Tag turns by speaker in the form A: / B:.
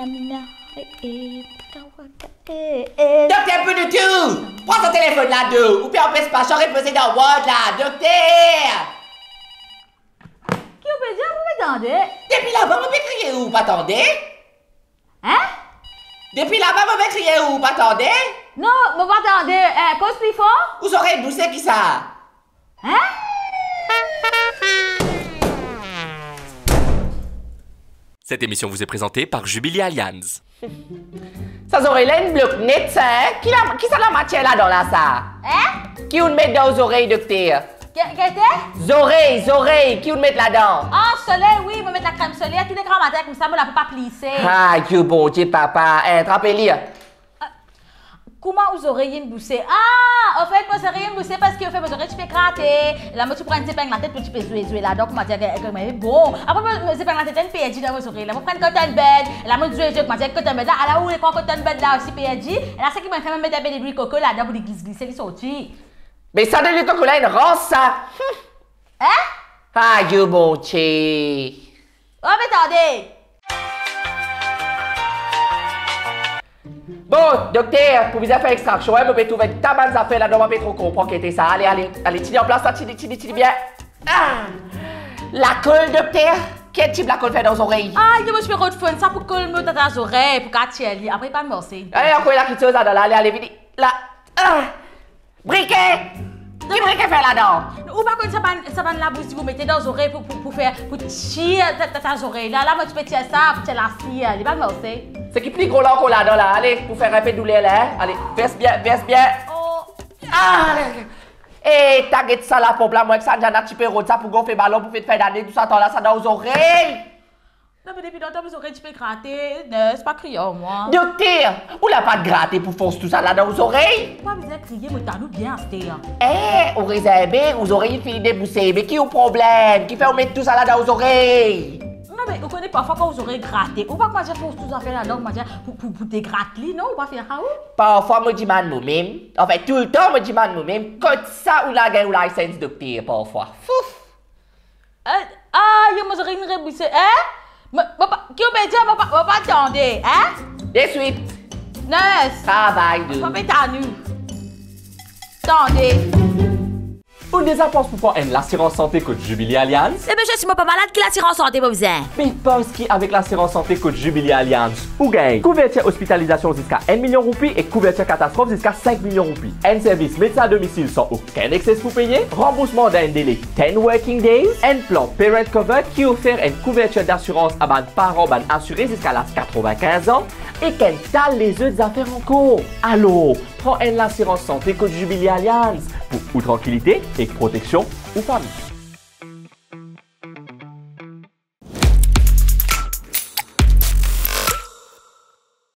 A: Docteur peu de tout. Prends ton téléphone là-dedans. Ou bien on peut se passer reposer dans Word là. Docteur.
B: Qui peut dire, vous m'attendez?
A: Depuis là-bas, vous pouvez crier où, pas attendez?
B: Hein?
A: Depuis là-bas, vous pouvez crier où, pas attendez?
B: Non, vous m'attendez. Cause plus fort?
A: Vous aurez boussé qui ça?
B: Hein?
C: Cette émission vous est présentée par Jubilee Allianz.
A: Ça aurait là une bloc net, ça, hein? Qui ça la matière là dans là, ça?
B: Hein?
A: Qui vous le met dans les oreilles, docteur?
B: Qu'est-ce que
A: Oreilles, qui vous le met là-dedans?
B: Ah, soleil, oui, je vais mettre la crème solaire. Tous les grands matins comme ça, je ne peux pas plisser.
A: Ah, que bon Dieu, papa. Trapez-le.
B: Comment vous aurez une boussée? Ah, en fait, moi, c'est rien boussée parce que, en fait, vous aurez, tu peux gratter. Là, moi, tu prends une épingle la tête, puis tu peux jouer là. Donc, on m'a dit que bon. Après, moi, épingle la tête, une PNJ dans vos oreilles. Là, vous prenez cotton bed. Là, moi, je joue, moi, j'ai cotton bed là. Alors, où les cotton bed là aussi, PNJ. Là, c'est qui m'a fait mettre un peu de bruit coco là-dedans pour les glisser, les sortir.
A: Mais ça de l'époque là, une rose, ça.
B: Hein?
A: Ah, que bon Dieu.
B: Oh, mais attendez.
A: Bon, docteur, pour vous faire extraction, vous pouvez trouver ta bonne affaire là-dedans, on va pas trop comprendre qu'est-ce que ça. Allez, tiens en place, ça, tiens bien. Ah! La colle, docteur. Quel type la colle fait dans les oreilles?
B: Ah, je me suis fait ça pour colmer dans les oreilles, pour qu'elle après, pas de morceau.
A: Allez, encore la kitose là, allez, vite. Là. Ah! Briquet! Qui briquet fait là-dedans?
B: Ou pas comme ça va la bouche si vous mettez dans les oreilles pour faire, pour tirer tes oreilles. Là, moi, tu peux tirer ça, pour tirer la scie, il pas de morceau.
A: C'est qui plus gros là encore là-dedans, là. Allez, pour faire un peu de douleur là. Allez, verse bien.
B: Oh!
A: Ah! Et t'as ça la pompe là, moi, que ça, j'ai un petit peu rôde ça pour gonfler ballon, pour faire d'année, tout ça, là, ça dans les oreilles.
B: Non, mais depuis longtemps, vos oreilles, tu peux gratter. Non, c'est pas criant, moi.
A: Docteur, ou l'a pas de gratter pour forcer tout ça là dans les oreilles?
B: Pas besoin de crier, mais t'as nous bien, c'était là.
A: Ou réservé, aux oreilles fini débousser. Mais qui a le problème? Qui fait on mettre tout ça là dans les oreilles?
B: Non, mais vous connaissez parfois quand vous aurez gratté. Ou pas que moi, j'ai fait tout ça faire là-dedans, pour dégratter, non? Ou pas faire ça, ou?
A: Parfois, moi, dis moi-même. En fait, tout le temps, moi, dis moi-même. Quand ça ou la gagne ou la licence docteur, parfois. Fouf!
B: Il y a une reboussée, hein? Qui peut dire, pas attendre, hein?
A: De suite.
B: Nurse!
A: Travail de.
B: Pas mettre à nous. Attendez.
C: Une des apports pour prendre l'assurance santé coach Jubilee Allianz.
B: Eh bien, je suis pas malade qui l'assurance santé, pas besoin.
C: Mais pense qu'avec l'assurance santé coach Jubilee Allianz, ou gagne couverture hospitalisation jusqu'à 1 million roupies et couverture catastrophe jusqu'à 5 millions roupies. Un service médecin à domicile sans aucun excès pour payer, remboursement d'un délai 10 working days, un plan parent cover qui offre une couverture d'assurance à ban parents ban assurés jusqu'à l'âge 95 ans et qu'elle tale les autres affaires en cours. Alors, prends l'assurance santé coach Jubilee Allianz pour ou tranquillité et protection ou famille.